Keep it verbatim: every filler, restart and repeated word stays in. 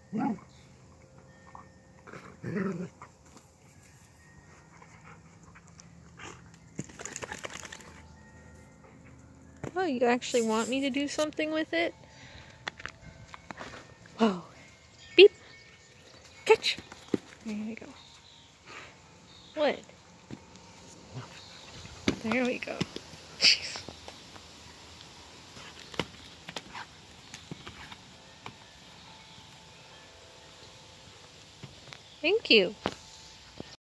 Oh, you actually want me to do something with it? Whoa. Beep. Catch. There we go. What? There we go. Jeez. Thank you.